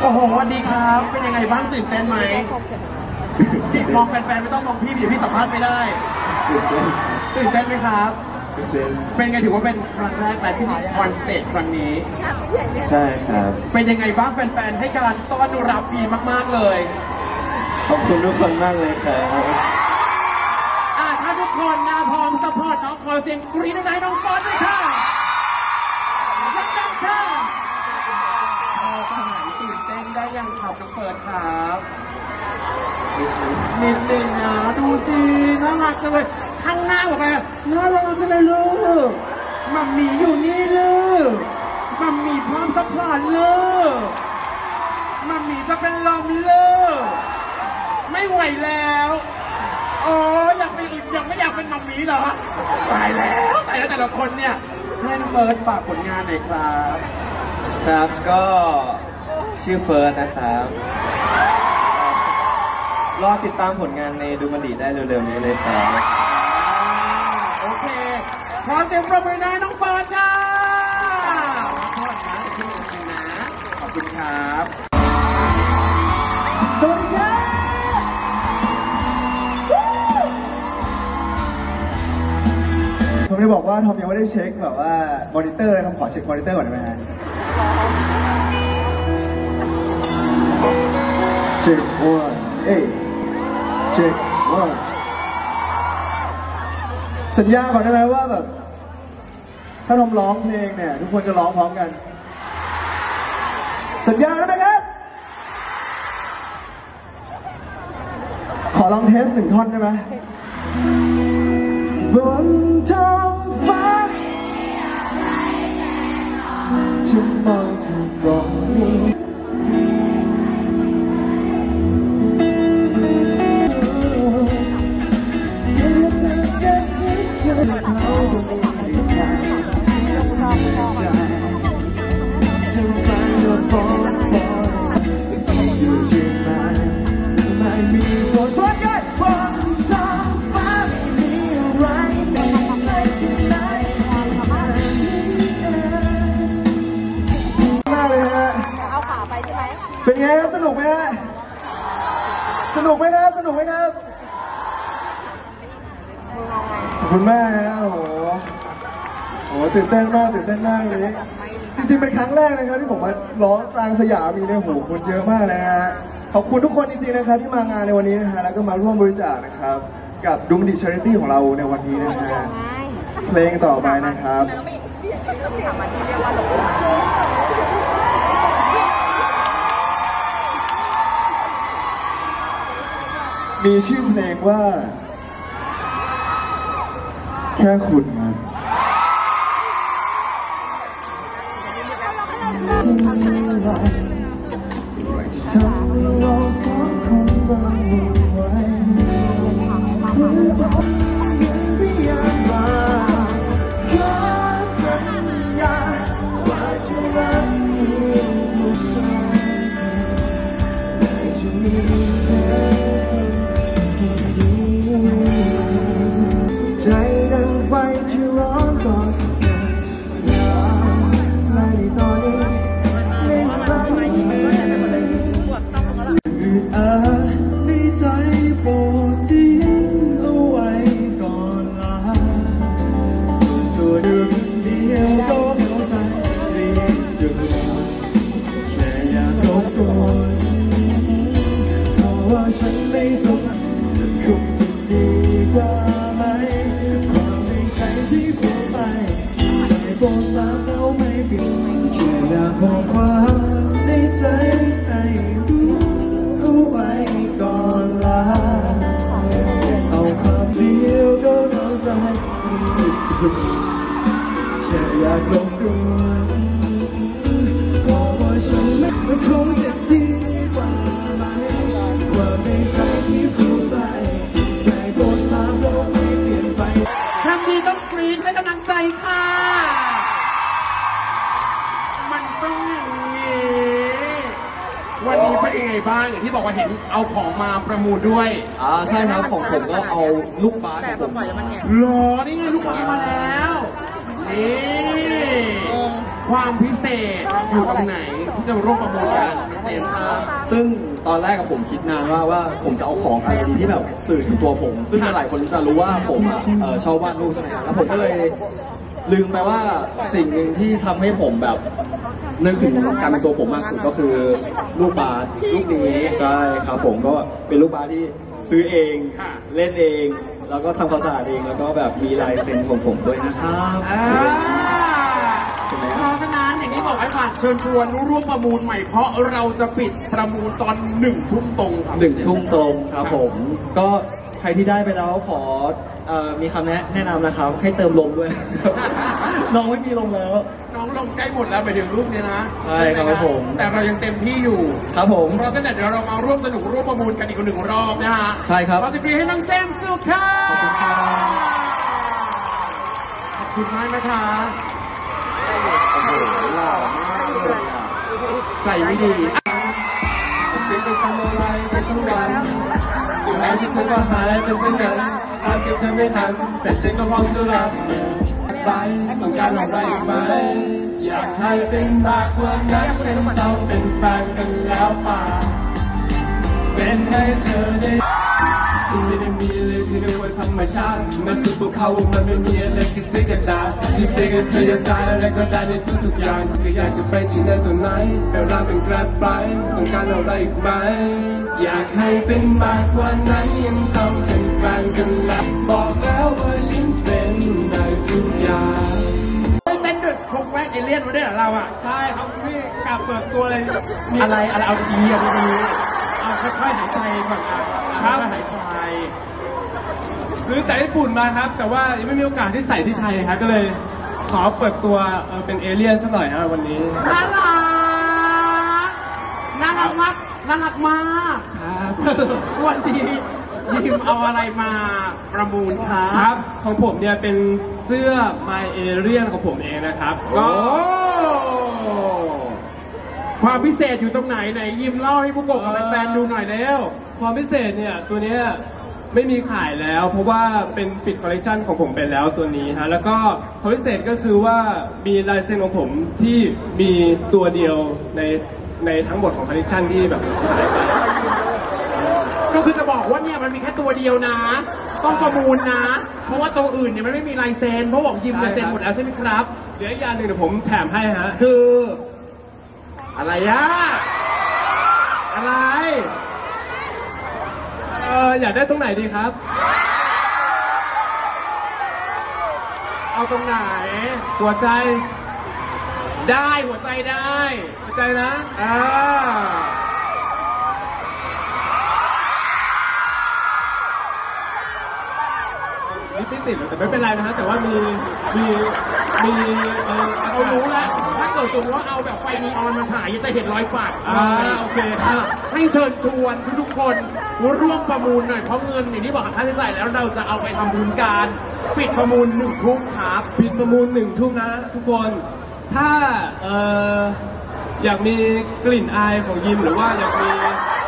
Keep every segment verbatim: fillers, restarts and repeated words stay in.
โหสวัสดีครับเป็นยังไงบ้างตื่นเต้นไหมมองแฟนๆไม่ต้องมองพี่เดี๋ยวพี่สัมภาษณ์ไม่ได้ตื่นเต้นไหมครับเป็นไงถือว่าเป็นครั้งแรกแต่ที่ออนสเตจครั้งนี้ใช่ครับเป็นยังไงบ้างแฟนๆให้การต้อนรับดีมากๆเลยขอบคุณทุกคนมากเลยครับอ่าถ้าทุกคนนะพร้อมซัพพอร์ตน้องขอเสียงกรี๊ดให้น้องฟอนด้วยค่ะดังๆค่ะพอขนาดตื่นเต้นได้ยังขับน้องเฟิร์สครับนิดนึงนะดูสิน่ารักจังเลยข้างหน้าบอกไปน่ารักจังเลยลูกมัมมี่อยู่นี่ลูกมัมมี่พร้อมซัพพอร์ตลูกมัมมี่จะเป็นลมลูกไม่ไหวแล้วโอ้อยากไปอื่นยังไม่อยากเป็นมัมมี่เหรอตายแล้วตายแล้วแต่ละคนเนี่ยให้น้องเฟิร์สฝากผลงานหน่อยครับครับก็ชื่อเฟิร์สนะครับรอติดตามผลงานในดูมันดีได้เร็วๆนี้เลยครับโอเคขอเสียงปรบมือให้น้องเฟิร์สค่ะขอโทษนะที่ไม่ได้นะขอบคุณครับสวัสดีครับผมจะบอกว่าทอมยังไม่ได้เช็คแบบว่ามอนิเตอร์เลยทอมขอเช็คมอนิเตอร์ก่อนได้ไหมฮะเช็ควันเอ้เช็ควันสัญญาก่อนได้ไหมว่าแบบถ้าทอมร้องเพลงเนี่ยทุกคนจะร้องพร้อมกันสัญญาได้ไหมครับขอลองเทสหนึ่งท่อนได้ไหมบนท้องฟ้าจะมองถึงตรงนี้เป็นไงครับสนุกไหมฮะสนุกไหมครับสนุกไหมครับขอบคุณมากนะโอ้โหโอ้โหตื่นเต้นมากตื่นเต้นมากเลยจริงๆเป็นครั้งแรกนะครับที่ผมมาร้องกลางสยามมีเนี่ยโหคนเยอะมากนะฮะขอบคุณทุกคนจริงๆนะครับที่มางานในวันนี้นะฮะแล้วก็มาร่วมบริจาคนะครับกับดูมันดีชาริตี้ของเราในวันนี้นะฮะเพลงต่อไปนะครับมีชื่อเพลงว่าแค่คุณครับทำให้เราสองคนต้องวุ่นวายเพื่อจะยังไม่อยากมาขอสัญญาว่าจะรักอยู่ไม่จะมีเธอใจดังไฟที่ร้อนก่อนและในตอนนี้ในครั้งนี้อึดอัดในใจโปรดทิ้งเอาไว้ก่อนลาส่วนตัวเดียวเดียวก็เข้าใจเรียกจุดแค่อยากรบกวนเพราะว่าฉันไม่สนคงจะดีกว่าที่พูดไปใจโปรดทราบแล้วไม่เปลี่ยนแค่อยากบอกความในใจให้รู้เอาไว้ก่อนลาเอาความเดียวก็เข้าใจแค่อยากรบกวนเพราะว่าฉันไม่คงจะดีกว่าไหมความในใจที่พูดไปใจโปรดทราบแล้วไม่เปลี่ยนไปครั้งนี้ต้องกรี๊ดให้กำลังใจค่ะมันต้องอย่างนี้วันนี้เป็นยังไงบ้างอย่างที่บอกว่าเห็นเอาของมาประมูลด้วยอ่าใช่ครับของผมก็เอาลูกบาสของผมหรอนี่ไงลูกบาสมาแล้วนี่ความพิเศษอยู่ตรงไหนที่จะร่วมประมูลกันเต็มครับซึ่งตอนแรกกับผมคิดนานว่าว่าผมจะเอาของอะไรดีที่แบบสื่อถึงตัวผม ซึ่งหลายคนจะรู้ว่าผมอ่ะเอ่อชอบวาดรูปใช่ไหมครับแล้วผมก็เลยลืมไปว่าสิ่งหนึ่งที่ทำให้ผมแบบนึกถึงการเป็นตัวผมมากสุดก็คือลูกบาสลูกนี้ใช่ครับผมก็เป็นลูกบาสที่ซื้อเองเล่นเองแล้วก็ทำความสะอาดเองแล้วก็แบบมีลายเซ็นของผมด้วยนะครับอ่าเพราะฉะนั้นอย่างที่บอกไว้ฝากเชิญชวนร่วมประมูลใหม่เพราะเราจะปิดประมูลตอนหนึ่งทุ่มตรงครับหนึ่งทุ่มตรงครับผมก็ใครที่ได้ไปแล้วขอเอ่อมีคำแนะแนะนำนะครับให้เติมลมด้วย น้องไม่มีลมแล้วน้องลงใกล้หมดแล้วไปถึงรูปนี้นะใช่ครับผมแต่เรายังเต็มที่อยู่ครับผมเพราะฉะนั้นเดี๋ยวเรามาร่วมสนุกร่วมประมูลกันอีกหนึ่งรอบนะฮะใช่ครับขอสิบปีให้น้องเจมส์สุดค่ะขอบคุณครับขอบคุณมากนะคะใจไม่ดีเสียงไปทำอะไรไปทั้งวันอยู่ไหนที่เธอก็หายไปเสียเงินตามเก็บเธอไม่ทันแต่ฉันก็พร้อมจะรับไปต้องการอะไรไหมอยากให้เป็นมากกว่านั้นเป็นเราเป็นแฟนกันแล้วป่าเป็นให้เธอได้ที่ไม่ได้มีอะไรที่เรียกว่าธรรมชาติมันสุดภูเขามันไม่มีอะไรที่เสียกันได้ที่เสียกันเธอจะได้อะไรก็ได้ในทุกๆอย่างก็อยากจะไปที่ไหนตัวไหนแต่เราเป็นกระไปต้องการอะไรอีกไหมอยากให้เป็นมากกว่านั้นยังต้องเป็นแฟนกันแล้วบอกแล้วว่าฉันเป็นได้ทุกอย่างเต้นดึกครบแวกเอเลี่ยนมาด้วยเหรอเราอ่ะใช่ครับพี่กลับเปิดตัวเลยอะไรอะไรเอาดีเอาดีเอาค่อยๆหายใจก่อนครับหายใจซื้อจากญี่ปุ่นมาครับแต่ว่ายังไม่มีโอกาสที่ใส่ที่ไทยครับก็เลยขอเปิดตัวเออเป็นเอเลี่ยนสักหน่อยครับวันนี้น่ารักน่ารักมากน่ารักมากครับวันนี้ยิมเอาอะไรมาประมูลครับครับของผมเนี่ยเป็นเสื้อ My Alien ของผมเองนะครับก็ความพิเศษอยู่ตรงไหนไหนยิมเล่าให้ผู้กบกับแฟนๆดูหน่อยแล้วความพิเศษเนี่ยตัวเนี้ยไม่มีขายแล้วเพราะว่าเป็นปิดคอลเลคชันของผมไปแล้วตัวนี้ฮะแล้วก็ความพิเศษก็คือว่ามีลายเซ็นของผมที่มีตัวเดียวในในทั้งหมดของคอลเลคชันที่แบบขายไปก็คือจะบอกว่าเนี่ยมันมีแค่ตัวเดียวนะต้องประมูลนะเพราะว่าตัวอื่นเนี่ยมันไม่มีลายเซ็นเพราะบอกยิมลายเซ็นหมดแล้วใช่ไหมครับเดี๋ยวอีกอย่างหนึ่งเดี๋ยวผมแถมให้ฮะคืออะไรอะอะไรเอออยากได้ตรงไหนดีครับเอาตรงไหนหัวใจได้หัวใจได้หัวใจนะอ่าไม่ติดแต่ไม่เป็นไรนะฮะแต่ว่ามีมีมีเออเรารู้แล้วถ้าเกิดสมมติว่าเอาแบบไฟนีออนมาฉายจะเห็นรอยปาดอ่าโอเคให้เชิญชวนทุกคนร่วมประมูลหน่อยเพราะเงินอย่างที่บอกค่าใช้จ่ายแล้วเราจะเอาไปทำบุญการปิดประมูลหนึ่งทุ่มครับปิดประมูลหนึ่งทุ่มนะทุกคนถ้าเอ่ออยากมีกลิ่นอายของยิมหรือว่าอยากมี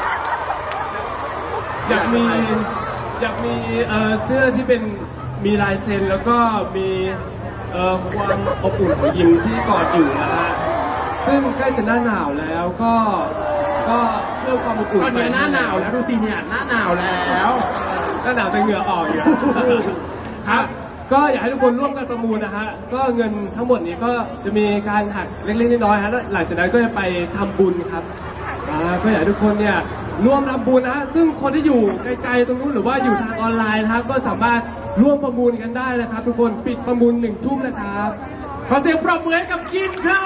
อยากมีอยากมีเอ่อเสื้อที่เป็นมีลายเซ็นแล้วก็มีเอ่อความอบอุ่นของยิมที่กอดอยู่นะฮะซึ่งใกล้จะหน้าหนาวแล้วก็ก็เพิ่มความอบอุ่นตอนนี้หน้าหนาวแล้วดูสิเนี่ยหน้าหนาวแล้วหน้าหนาวแต่เหงื่อออกอยู่ครับก็อยากให้ทุกคนร่วมกันประมูลนะฮะก็เงินทั้งหมดนี้ก็จะมีการหักเล็กๆน้อยๆฮะแล้วหลังจากนั้นก็จะไปทำบุญครับอ่าก็อยากให้ทุกคนเนี่ยร่วมทำบุญนะฮะซึ่งคนที่อยู่ไกลๆตรงนู้นหรือว่าอยู่ทางออนไลน์นะครับก็สามารถร่วมประมูลกันได้นะครับทุกคนปิดประมูลหนึ่งทุ่มนะครับขอเสียงปรบมือให้กับยิมครับ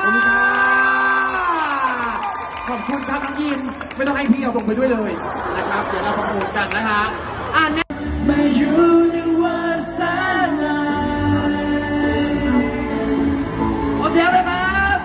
ขอบคุณครับน้องยิมไม่ต้องให้พี่เอาลงไปด้วยเลยนะครับเดี๋ยวเราประมูลกันนะคะอ่านเนี่ยไม่อยู่ในวันสายขอเสียงเลยครับ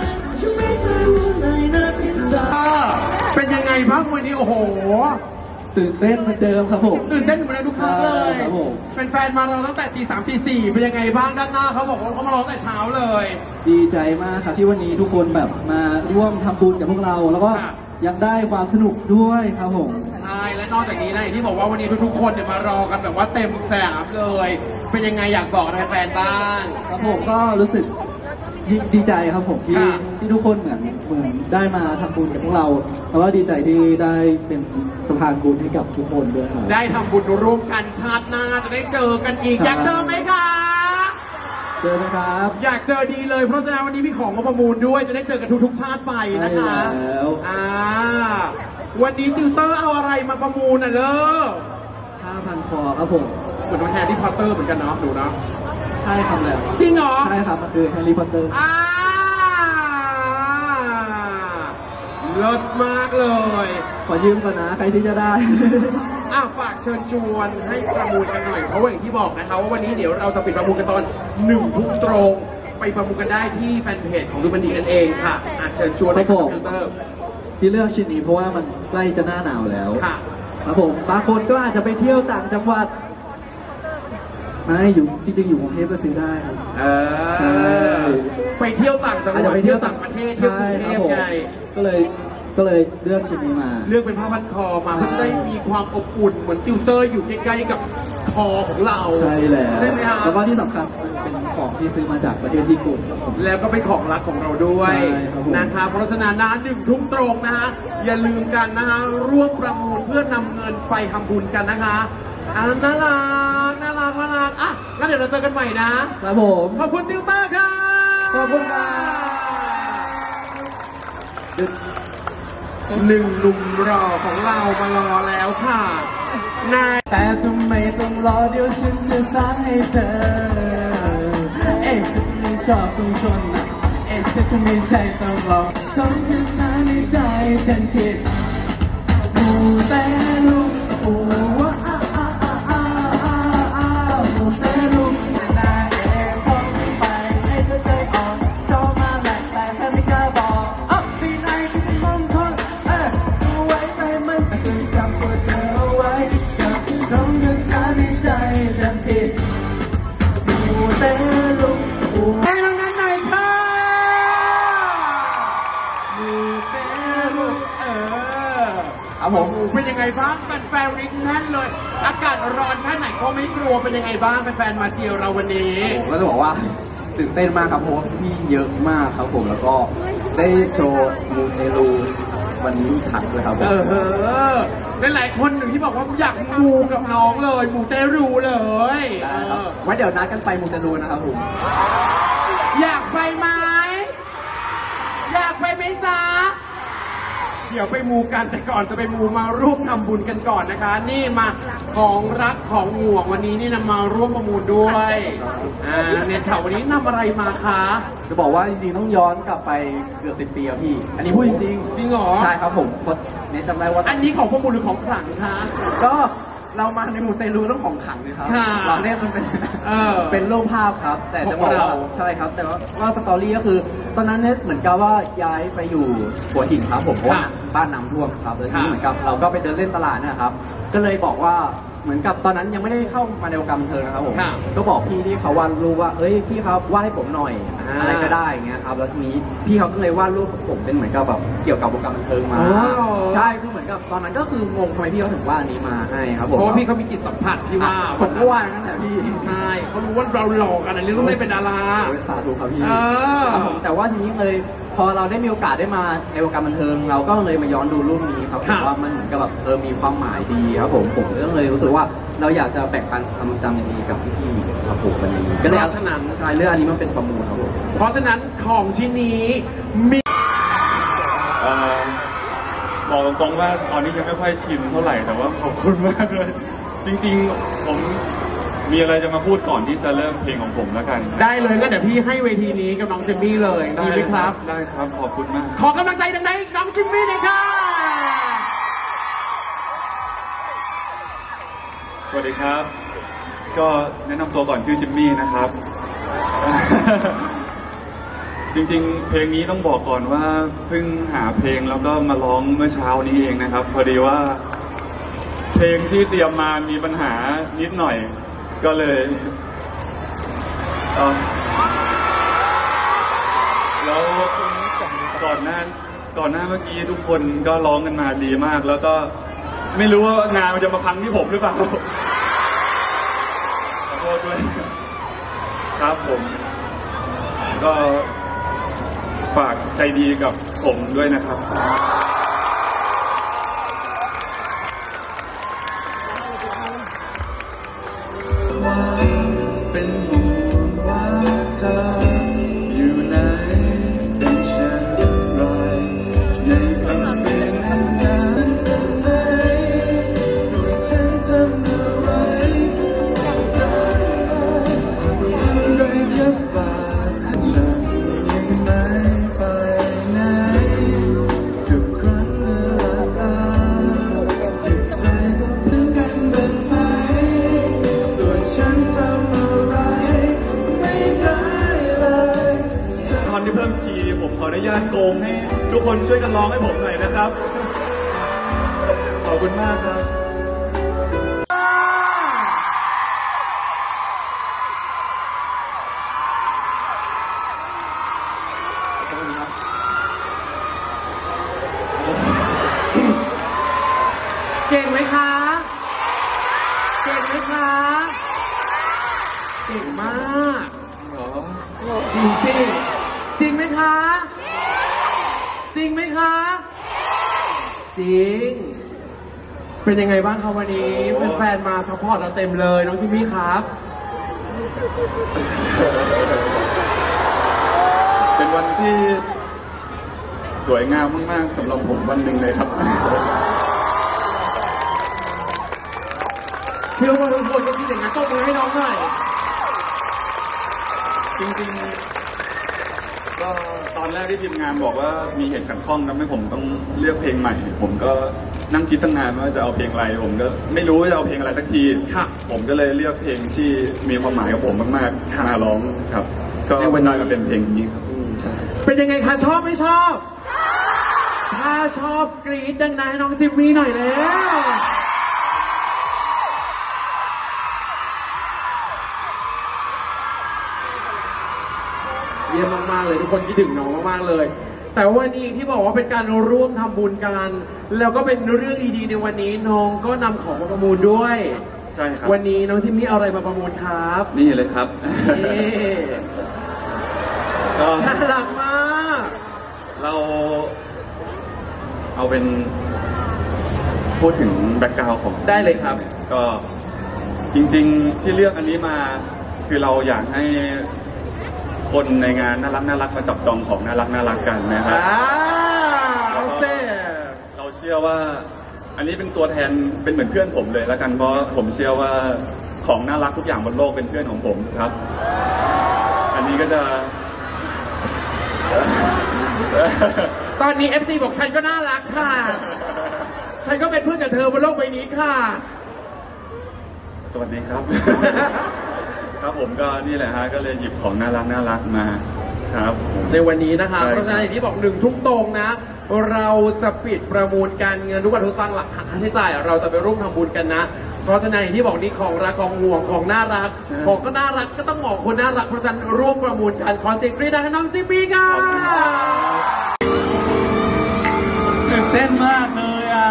เป็นยังไงบ้างวันนี้โอ้โหตื่นเต้นเหมือนเดิมครับผมตื่นเต้นเหมือนเดิมทุกครั้งเลยครับผมเป็นแฟนมาเราตั้งแต่ตีสามตีสี่เป็นยังไงบ้างด้านหน้าเขาบอกว่าเขามารอตั้งแต่เช้าเลยดีใจมากครับที่วันนี้ทุกคนแบบมาร่วมทำบุญกับพวกเรา แล้วก็ค่ะยังได้ความสนุกด้วยครับผมใช่และนอกจากนี้นะอย่างที่บอกว่าวันนี้ทุกๆคนเนี่ยมารอกันแบบว่าเต็มสนามเลย เป็นยังไงอยากบอกอะไรแฟนบ้างครับผมก็รู้สึกดีใจครับผมที่ค่ะที่ทุกคนเหมือนเหมือนได้มาทำบุญกับพวกเราแล้วก็ดีใจที่ได้เป็นสะพานบุญให้กับทุกคนด้วยครับได้ทำบุญร่วมกันชาติหน้าจะได้เจอกันอีกครับอยากเจอไหมคะเจอไหมครับอยากเจอดีเลยเพราะฉะนั้นวันนี้มีของมาประมูลด้วยจะได้เจอกันทุกๆชาติไปนะคะใช่แล้วอ่าวันนี้ติวเตอร์เอาอะไรมาประมูลน่ะเลิกห้าพันคอครับผมเหมือนน้องแฮร์รี่พอตเตอร์เหมือนกันเนาะดูเนาะใช่ครับแล้วจริงเหรอใช่ครับมันคือแฮร์รี่พอตเตอร์อ่าเลิศมากเลยขอยืมก่อนนะใครที่จะได้อ่ะฝากเชิญชวนให้ประมูลกันหน่อยเพราะว่าอย่างที่บอกนะคะว่าวันนี้เดี๋ยวเราจะปิดประมูลกันตอนหนึ่งทุ่มตรงไปประมูลกันได้ที่แฟนเพจของดูบันดีนั่นเองค่ะอ่ะเชิญชวนให้ครับผมติวเตอร์ที่เลือกชิ้นนี้เพราะว่ามันใกล้จะหน้าหนาวแล้วค่ะครับผมบางคนก็อาจจะไปเที่ยวต่างจังหวัดไม่อยู่จริงๆอยู่กรุงเทพก็ซื้อได้ครับเอใช่อไปเที่ยวต่างจังหอาจวัจะดไปเที่เที่ยยว วต่าต่าง งประเทศเที่ยวกรุงเทพผมไงก็เลยก็เลยเลือกชิ้นนี้มาเลือกเป็นผ้าพันคอมาเพื่อจะได้มีความอบอุ่นเหมือนติวเตอร์อยู่ใกล้ๆกับคอของเราใช่แล้วใช่ไหมฮะแล้วก็ที่สำคัญมันเป็นของที่ซื้อมาจากประเทศญี่ปุ่นครับผมแล้วก็เป็นของรักของเราด้วยใช่ครับผมนะคะเพราะฉะนั้นนะหนึ่งทุ่มตรงนะฮะอย่าลืมกันนะฮะร่วมประมูลเพื่อนำเงินไปทำบุญกันนะคะอ่าน่ารักน่ารักน่ารักอ่ะงั้นเดี๋ยวเราเจอกันใหม่นะครับผมขอบคุณติวเตอร์ค่ะขอบคุณครับหนึ่งหนุ่มรอของเรามารอแล้วค่ะนายแต่ทำไมต้องรอเดี๋ยวฉันจะสร้างให้เธอ เอ๊ะฉันไม่ชอบต้องชนนะเอ๊ะฉันจะไม่ใช่ต้องรอต้องขึ้นมาในใจฉันทิดมูแต่ลูกโอ้ว้าอ้าอ้าอ้าอ้าอ้ามูแต่ลูกนาเอ๋คงไปให้เธอใจอ่อนชอบมาแหลกแต่แค่ไม่กล้าบอกอ๊ะปีไหนที่เป็นมงคลเอ๊ะดูไว้ใจมันจะจำตัวเธอเอาไว้จับต้องเดินทางในใจฉันทิดมูแต่ลูกโอ้ให้น้องนั้นหน่อยค่ะมูเตรุเออครับผมเป็นยังไงบ้างแฟนๆวันนี้แน่นเลย อากาศร้อนแค่ไหนก็ไม่กลัวเป็นยังไงบ้างแฟนๆมาเชียร์เราวันนี้ผมก็จะบอกว่าตื่นเต้นมากครับเพราะว่าพี่เยอะมากครับผมแล้วก็ได้โชว์มูเตลูวันนี้ขัดเลยครับผเอมอเป็นหลายคนหนึ่งที่บอกว่าอยากมูกับน้องเลยมูเตรูเลยได้ครับเออไว้เดี๋ยวนัดกันไปมูเตลูนะครับผมอยากไปไหมอยากไปไหมจ๊ะเดี๋ยวไปมูกันแต่ก่อนจะไปมูมาร่วมทำบุญกันก่อนนะคะ นี่มาของรักของห่วงวันนี้นี่นำมาร่วมประมูลด้วยอ่าเน็ตข่าววันนี้นำอะไรมาคะจะบอกว่าจริงๆต้องย้อนกลับไปเกือบสิบปีอะพี่ อันนี้พูดจริงจริงเหรอใช่ครับผมเพราะเนี่ยจำได้ว่าอันนี้ของประมูลหรือของขลังคะก็เรามาในมูเตลูต้องของขลังเลยครับค่ะเราเรียกมันเป็นเออเป็นรูปภาพครับ แต่จะบอกของว่าเราใช่ครับ แต่ว่าว่าสตอรี่ก็คือ ตอนนั้นเนี่ยเหมือนกับว่าย้ายไปอยู่หัวหินครับผมเพราะว่าบ้านน้ำท่วมครับแล้วทีนี้เหมือนกับเราก็ไปเดินเล่นตลาดเนะครับ ก็เลยบอกว่าเหมือนกับตอนนั้นยังไม่ได้เข้ามาในวงการบันเทิงนะครับผมค่ะก็บอกพี่ที่เขาวาดรูปว่าเอ้ยพี่ครับวาดให้ผมหน่อยอ่าอะไรก็ได้อย่างเงี้ยครับแล้วทีนี้พี่เขาก็เลยวาดรูปผมเป็นเหมือนกับแบบเกี่ยวกับวงการบันเทิงมาอ๋อใช่คือเหมือนกับตอนนั้นก็คืองงทำไมพี่เขาถึงวาดอันนี้มาให้ครับผมเพราะว่าพี่เขามีจิตสัมผัสที่ว่าผมก็ว่าอย่างนั้นแหละพี่ใช่เขารู้ว่าเราหลอกกันอันนี้ต้องได้เป็นดาราโอ้ยสาธุครับพี่เออครับผมแต่ว่าทีนี้เลยพอเราได้มีโอกาสได้มาในวงการบันเทิง เราก็เลยมาย้อนดูรูปนี้ครับผมว่ามันเหมือนกับแบบเออมีความหมายดีครับผมผมก็เลยรู้สึกว่าเราอยากจะแบ่งปันความจำดีๆกับพี่ๆครับผมวันนี้ก็เลยเพเอาราะฉะนั้นใช่เรื่องอันนี้มันเป็นประมูลครับผมเพราะฉะนั้นของชิ้นนี้มีเอ่อบอกตรงๆว่าตอนนี้ยังไม่ค่อยชินเท่าไหร่แต่ว่าขอบคุณมากเลย จริงๆผมมีอะไรจะมาพูดก่อนที่จะเริ่มเพลงของผมแล้วกันได้เลยก็เดี๋ยวพี่ให้เวทีนี้กับน้องเจมมี่เลยดีไหมครับได้ครับขอบคุณมากขอกำลังใจดังๆให้น้องเจมมี่หน่อยค่ะสวัสดีครับ ก็แนะนำตัวก่อนชื่อจิมมี่นะครับ จริงๆ เพลงนี้ต้องบอกก่อนว่าเพิ่งหาเพลงแล้วก็มาร้องเมื่อเช้านี้เองนะครับ พอดีว่าเพลงที่เตรียมมามีปัญหานิดหน่อยก็เลยเอ่อแล้วก่อนหน้าก่อนหน้าเมื่อกี้ทุกคนก็ร้องกันมาดีมาก แล้วก็ไม่รู้ว่างานมันจะมาพังที่ผมหรือเปล่าขอโทษด้วยครับผมก็ฝากใจดีกับผมด้วยนะครับเป็นห่วงว่าเธออยู่ไหนเป็นเช่นไรในความเป็นนั้นทำไมฉันทำอะไรโดยแค่ฝากฉันยังไม่ไปไหนทุกครั้งเมื่อหลับตาจิตใจก็เป็นกันแบบไหนส่วนฉันทำอะไรไม่ได้เลยตอนที่เพิ่มคีย์ผมขออนุญาตโกงให้ทุกคนช่วยกันร้องให้ผมหน่อยนะครับขอบคุณมากครับเก่งไหมคะเก่งไหมคะเก่งมากจริงสิจริงไหมคะจริงไหมคะจริงเป็นยังไงบ้างคะวันนี้แฟนๆมาซัพพอร์ตเราเต็มเลยน้องจิมมี่ครับเป็นวันที่สวยงามมากๆสำหรับผมวันหนึ่งเลยครับเชื่อว่าทุกคนก็คิดอย่างนั้นตบมือให้น้องหน่อยจริงๆก็ตอนแรกที่ทีมงานบอกว่ามีเหตุขัดข้องทำให้ผมต้องเลือกเพลงใหม่ผมก็นั่งคิดตั้งนานว่าจะเอาเพลงอะไรผมก็ไม่รู้ว่าจะเอาเพลงอะไรสักทีผมก็เลยเลือกเพลงที่มีความหมายกับผมมากๆมาร้องครับก็วันนี้มาเป็นเพลงนี้ครับเป็นยังไงคะชอบไม่ชอบถ้าชอบกรี๊ดดังๆให้น้องจิมมี่หน่อยแล้วเยี่ยมมากๆเลยทุกคนคิดถึงน้องมากๆเลยแต่วันนี้ที่บอกว่าเป็นการร่วมทำบุญกันแล้วก็เป็นเรื่องดีๆในวันนี้น้องก็นำของมาประมูลด้วยใช่ครับวันนี้น้องจิมมี่เอาอะไรมาประมูลครับนี่เลยครับนี่น่ารักมากเราเอาเป็นพูดถึงแบ็คกราวด์ของได้เลยครับก็จริงๆที่เลือกอันนี้มาคือเราอยากให้คนในงานน่ารักน่ารักมาจับจองของน่ารักน่ารักกันนะครับเราเชื่อว่าอันนี้เป็นตัวแทนเป็นเหมือนเพื่อนผมเลยแล้วกันเพราะผมเชื่อว่าของน่ารักทุกอย่างบนโลกเป็นเพื่อนของผมครับอันนี้ก็จะตอนนี้ เอฟ ซี บอกฉันก็น่ารักค่ะฉันก็เป็นเพื่อนกับเธอบนโลกใบนี้ค่ะสวัสดีครับครับผมก็นี่แหละฮะก็เลยหยิบของน่ารักน่ารักมาครับในวันนี้นะคะเพราะฉะนั้นอย่างที่บอกหนึ่งทุ่มตรงนะเราจะปิดประมูลการเงินทุกบาททุกสตางค์หลักหักค่าใช้จ่ายเราจะไปร่วมทำบุญกันนะเพราะฉะนั้นอย่างที่บอกนี่ของรักของห่วงของน่ารักของก็น่ารักก็ต้องบอกคนน่ารักเพราะฉะนั้นร่วมประมูลกันขอเสียงกรี๊ดดังให้น้องจิมมี่ค่ะตื่นเต้นมากเลยอ่ะ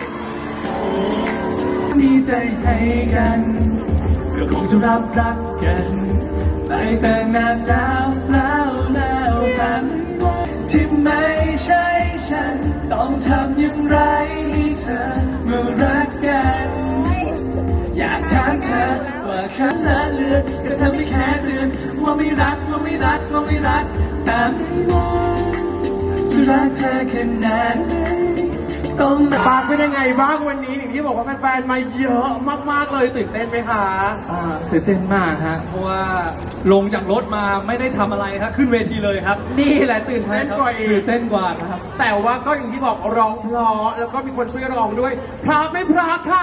มีใจให้กันก็คงจะรับรักกันไปแต่นานแล้วแล้วแล้วกันที่ไม่ใช่ฉันต้องทำอย่างไรให้เธอเมื่อรักกันอยากถามเธอว่าฉันละเลือนก็ทำไม่แค่เตือนว่าไม่รักว่าไม่รักว่าไม่รักแต่ไม่ว่าจะรักเธอแค่ไหนปากเป็นยังไงบ้างวันนี้อย่างที่บอกว่าแฟนๆมาเยอะมากๆเลยตื่นเต้นไหมคะตื่นเต้นมากฮะเพราะว่าลงจากรถมาไม่ได้ทำอะไรครับขึ้นเวทีเลยครับนี่แหละตื่นเต้นกว่าอีกตื่นเต้นกว่าครับแต่ว่าก็อย่างที่บอกร้องเพราะแล้วก็มีคนช่วยร้องด้วยพร้อมไม่พร้อมค่ะ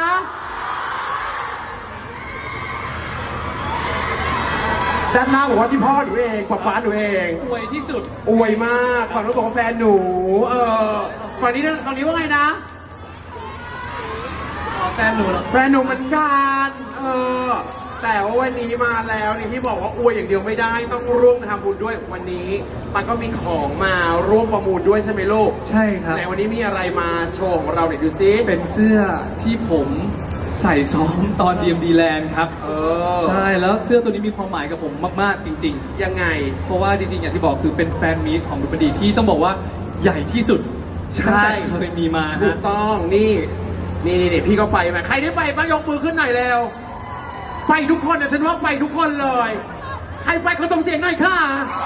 ด้านหน้าบอกว่าที่พ่อหนูเองป๊าป๊าหนูเองอวยที่สุดอวยมากฝั่งนู้นบอกว่าแฟนหนูเออฝั่งนี้ฝั่งนี้ว่าไงนะแฟนหนูเหรอแฟนหนูเหมือนกันเออแต่ว่าวันนี้มาแล้วนี่ที่บอกว่าอวยอย่างเดียวไม่ได้ต้องร่วมทำบุญด้วยวันนี้มันก็มีของมาร่วมประมูลด้วยใช่ไหมลูกใช่ครับไหนวันนี้มีอะไรมาโชว์ของเราหน่อยดูซิเป็นเสื้อที่ผมใส่ซ้อมตอน ดี เอ็ม ดี Land ครับเออใช่แล้วเสื้อตัวนี้มีความหมายกับผมมากๆจริงยังไงๆ เพราะว่าจริงๆอย่างที่บอกคือเป็นแฟนมีตของดุบดีที่ต้องบอกว่าใหญ่ที่สุดใช่ตั้งแต่เคยมีมาถูฮะกต้องนี่นี่นี่นี่พี่ก็ไปมาใครได้ไปบ้างยกมือขึ้นหน่อยเร็วไปทุกคนนะฉันว่าไปทุกคนเลย ใครไปเขาส่งเสียงหน่อยค่ะ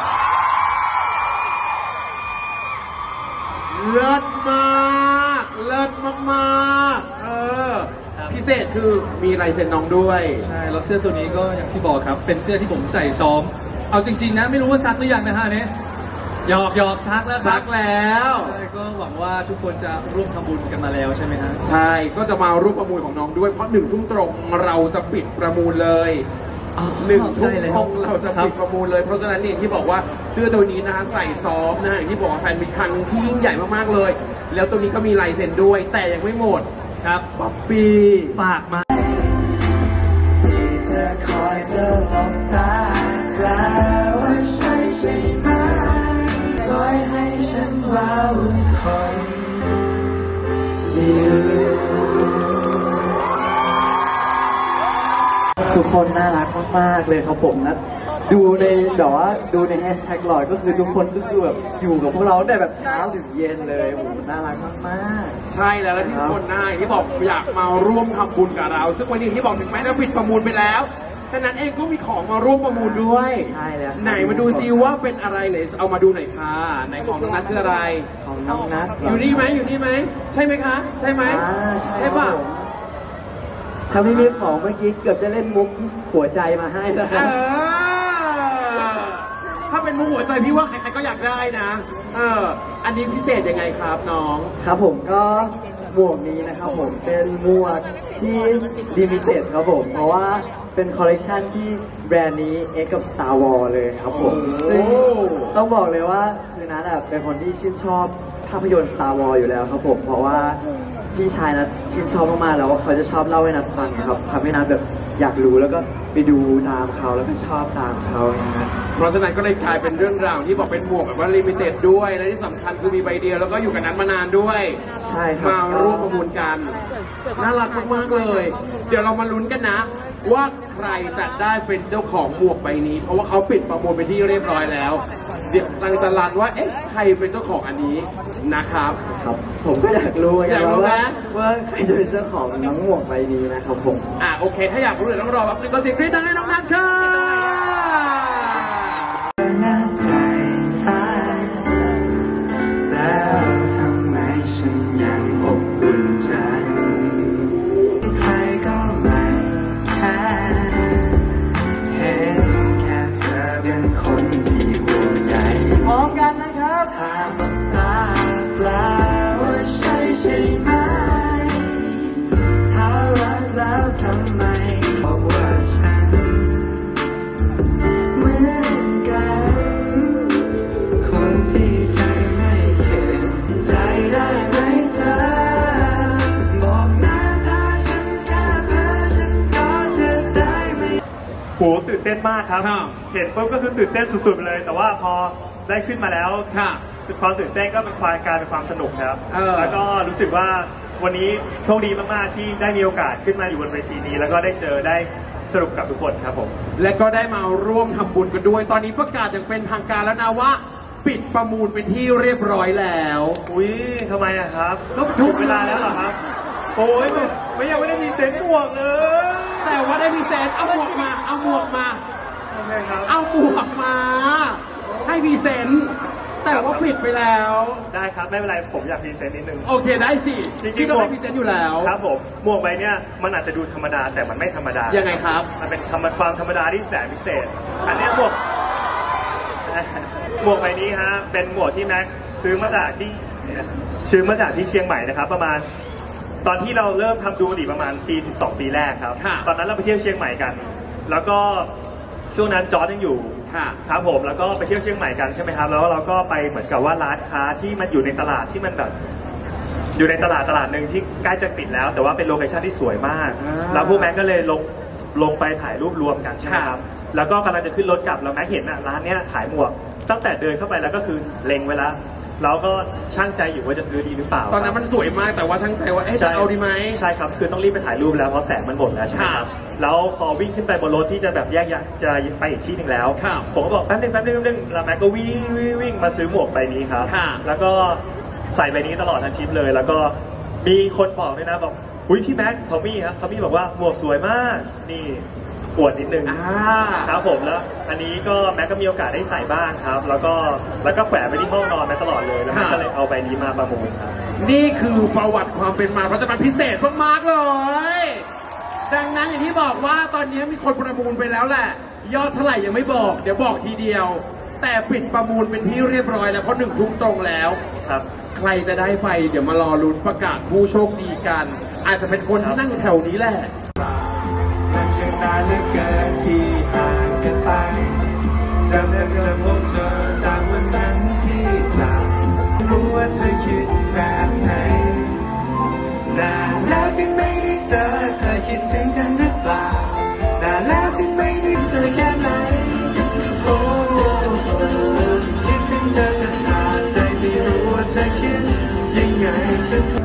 เลิศมากเลิศมากๆเออพิเศษคือมีลายเซ็นน้องด้วยใช่แล้วเสื้อตัวนี้ก็อย่างที่บอกครับเป็นเสื้อที่ผมใส่ซ้อมเอาจริงๆนะไม่รู้ว่าซักหรือยังนะฮะเนี่ยหยอกหยอกซักแล้วคซัรับกแล้วใช่ก็หวังว่าทุกคนจะร่วมทำบุญกันมาแล้วใช่ไหมฮะใช่ก็จะมาร่วมประมูลของน้องด้วยเพราะหนึ่งทุ่มตรงเราจะปิดประมูลเลยหนึ่งทุ่มตรงเราจะปิดประมูลเลยเพราะฉะนั้นนี่ที่บอกว่าเสื้อตัวนี้นะใส่ซ้อมนะอย่างที่บอกว่าแฟนมีครั้งที่ยิ่งใหญ่มากๆเลย แล้วตัวนี้ก็มีลายเซ็นด้วย แต่ยังไม่หมดครับป๊อปปี้ฝากมาที่เธอคอยจะหลบตาแปลว่าใช่ใช่ไหมปล่อยให้ฉันว้าวคนเดียวทุกคนน่ารักมากๆเลยครับผมนะดูในแบบว่าดูในแฮชแท็กลอยก็คือทุกคนก็คือแบบอยู่กับพวกเราตั้งแต่แบบเช้าถึงเย็นเลยโอ้โหน่ารักมากๆใช่แล้วแล้วที่ทุกคนหน้าที่บอกอยากมาร่วมทำบุญกับเรา ซึ่งวันนี้ที่บอกถึงแม้จะปิดประมูลไปแล้วแต่นั้นเองก็มีของมาร่วมประมูลด้วยใช่แล้วครับไหนมาดูซิว่าเป็นอะไรเลยเอามาดูหน่อยค่ะไหนของน้องนัทคืออะไรของน้องนัทอยู่นี่ไหมอยู่นี่ไหมใช่ไหมคะ ใช่ไหมอ่าใช่ใช่ป่ะครับผมถ้าไม่มีของเมื่อกี้เกือบจะเล่นมุกหัวใจมาให้แล้วคเอรับอถ้าเป็นมุกหัวใจพี่ว่าใครๆก็อยากได้นะเอออันนี้พิเศษยังไงครับน้องครับผมก็หมวกนี้นะครับผมเป็นหมวกที่ลิมิเต็ดครับผมเพราะว่าเป็นคอลเลกชันที่แบรนด์นี้เอ็กกับ Star Wars เลยครับผมโอ้ซึ่งต้องบอกเลยว่าคือนัทอะเป็นคนที่ชื่นชอบภาพยนตร์ Star Wars อยู่แล้วครับผมเพราะว่าพี่ชายนัทชื่นชอบมากๆแล้วเขาจะชอบเล่าให้นัทฟังครับทำให้นัทแบบอยากรู้แล้วก็ไปดูตามเขาแล้วก็ชอบตามเขานะฮะเพราะฉะนั้นก็เลยกลายเป็นเรื่องราวที่บอกเป็นหมวกแบบว่าลิมิเต็ดด้วยและที่สำคัญคือมีใบเดียวแล้วก็อยู่กับนั้นมานานด้วยใช่ครับมาร่วมประมูลกันน่ารักมากๆเลย เดี๋ยวเรามาลุ้นกันนะ ว่าใครจะได้เป็นเจ้าของหมวกใบนี้ เพราะว่าเขาปิดประมูลไปที่เรียบร้อยแล้ว เดี๋ยวกำลังจะรันว่าเอ๊ะใครเป็นเจ้าของอันนี้นะครับครับผมก็อยากรู้เหมือนอกัยาน กรู้ไหมว่าว่าใครจะเป็นเจ้าของน้องหมวกใบนี้นะครับผมอ่ะโอเค ถ้าอยากรู้เดี๋ยวต้องรอแป๊บนึงก็เสียงกรี๊ดดังให้น้องนัทค่ะหน้าใจตายแล้วทำไมฉันยังอบอุ่นใจใครก็ไม่แค่เห็นแค่เธอเป็นคนที่ห่วงใยพร้อมกันนะครับถ้ามันตาแปลว่าใช่ใช่ไหมถ้ารักแล้วทำไมบอกว่าฉันเหมือนกันคนที่ใจไม่เข็ดใจได้ไหมเธอบอกนะถ้าฉันแค่เพ้อฉันก็จะได้ไหมโหตื่นเต้นมากครับครับเห็นปุ๊บก็คือตื่นเต้นสุดๆไปเลย แต่ว่าพอได้ขึ้นมาแล้วค่ะความตื่นเต้นก็เป็นความกลายเป็นความสนุกครับเออแล้วก็รู้สึกว่าวันนี้โชคดีมากๆที่ได้มีโอกาสขึ้นมาอยู่บนเวทีนี้ แล้วก็ได้เจอได้สนุกกับทุกคนครับผมและก็ได้มาร่วมทำบุญกันด้วย ตอนนี้ประกาศอย่างเป็นทางการแล้วนะว่า ปิดประมูลเป็นที่เรียบร้อยแล้วอุ้ยทำไมอะครับก็ถูกเวลาแล้วเหรอครับ โอ้ยไม่ไม่ยังไม่ได้มีเซ็นต์หมวกเลยแต่ว่าได้พิเศษเอาหมวกมา เอาหมวกมาโอเคครับเอาหมวกมา ให้พรีเซนต์แต่ว่าปิดไปแล้วได้ครับไม่เป็นไรผมอยากพรีเซนต์นิดนึงโอเคได้สิจริงๆที่ต้องหมวให้กพรีเซนต์อยู่แล้วครับผมหมวกใบเนี้ยมันอาจจะดูธรรมดาแต่มันไม่ธรรมดายังไงครับมันเป็นธรรมความธรรมดาที่แสนพิเศษ อันเนี้ยหมวก หมวกใบนี้ฮะเป็นหมวกที่แม็กซื้อมาจากที่ซื้อมาจากที่เชียงใหม่นะครับ ประมาณ ตอนที่เราเริ่มทำดูดีประมาณปีถึงสองปีแรกครับค่ะตอนนั้นเราไปเที่ยวเชียงใหม่กัน แล้วก็ช่วงนั้นจอร์จยังอยู่ค่ะครับผมแล้วก็ไปเที่ยวเชียงใหม่กันใช่ไหมครับแล้วเราก็ไปเหมือนกับว่าร้านค้าที่มันอยู่ในตลาดที่มันแบบอยู่ในตลาดตลาดหนึ่งที่ใกล้จะปิดแล้ว แต่ว่าเป็นโลเคชั่นที่สวยมากแล้วพวกแม็กก็เลยลงลงไปถ่ายรูปรวมกันใช่ไหมครับแล้วก็กำลังจะขึ้นรถกลับแล้วแม็กเห็นอ่ะร้านเนี้ยขายหมวกตั้งแต่เดินเข้าไปแล้วก็คือเล็งไว้แล้วแล้วก็ช่างใจอยู่ว่าจะซื้อดีหรือเปล่าตอนนั้นมันสวยมากแต่ว่าช่างใจว่าเอ๊ะจะเอาดีไหมใช่ครับคือต้องรีบไปถ่ายรูปแล้วเพราะแสงมันหมดแล้วใช่ไหมครับแล้วพอวิ่งขึ้นไปบนรถที่จะแบบแยกจะไปอีกที่หนึ่งแล้วผมก็บอกแป๊บนึงแป๊บนึงแป๊บนึงแล้วแม็กก็วิ่งวิ่งวิ่งมาซื้อหมวกใบนี้ครับแล้วก็ใส่ใบนี้ตลอดทั้งทริปเลยแล้วก็มีคนบอกด้วยนะบอกอุ้ยพี่แม็กทอมมี่ครับทอมมี่บอกว่าหมวกสวยมากนี่ปวดนิดนึงครับผมแล้วอันนี้ก็แม็กก็มีโอกาสได้ใส่บ้างครับแล้วก็แล้วก็แขวนไปที่ห้องนอนแม็กตลอดเลยแล้วแม็กก็เลยเอาใบนี้มาประมูลครับนี่คือประวัติความเป็นมาเพราะจะมันพิเศษมากๆเลยดังนั้นอย่างที่บอกว่าตอนนี้มีคนประมูลไปแล้วแหละยอดเท่าไหร่ยังไม่บอกเดี๋ยวบอกทีเดียวแต่ปิดประมูลเป็นที่เรียบร้อยแล้วเพราะหนึ่งทุ่มตรงแล้วครับใครจะได้ไปเดี๋ยวมารอลุ้นประกาศผู้โชคดีกันอาจจะเป็นคนที่นั่งแถวนี้แหละมันช่างนานเหลือเกินที่ห่างกันไปจำได้จะพบเธอจากวันนั้นที่จากรู้ว่าเธอคิดแบบไหนนานแล้วที่ไม่ได้เจอเธอคิดถึงกันหรือเปล่านานแล้วที่ไม่ได้เจอแค่ไหนโอ้คิดถึงเธอจนนานใจไม่รู้ว่าเธอคิดยังไงฉัน